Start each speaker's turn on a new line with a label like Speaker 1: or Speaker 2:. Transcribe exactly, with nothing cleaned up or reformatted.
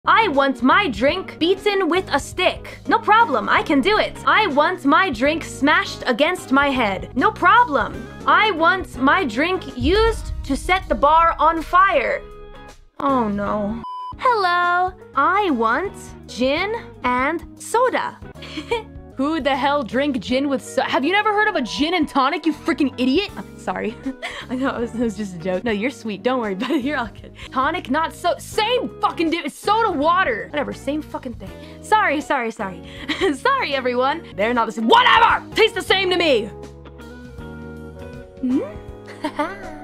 Speaker 1: I want my drink beaten with a stick. No problem, I can do it. I want my drink smashed against my head. No problem. I want my drink used to set the bar on fire. Oh no. Hello. I want gin and soda. Who the hell drink gin with so- Have you never heard of a gin and tonic, you freaking idiot? I'm sorry. I know it was, it was just a joke. No, you're sweet. Don't worry about it. You're all good. Tonic, not so- Same fucking di- soda water. Whatever, same fucking thing. Sorry, sorry, sorry. Sorry, everyone. They're not the same. Whatever! Tastes the same to me. Hmm?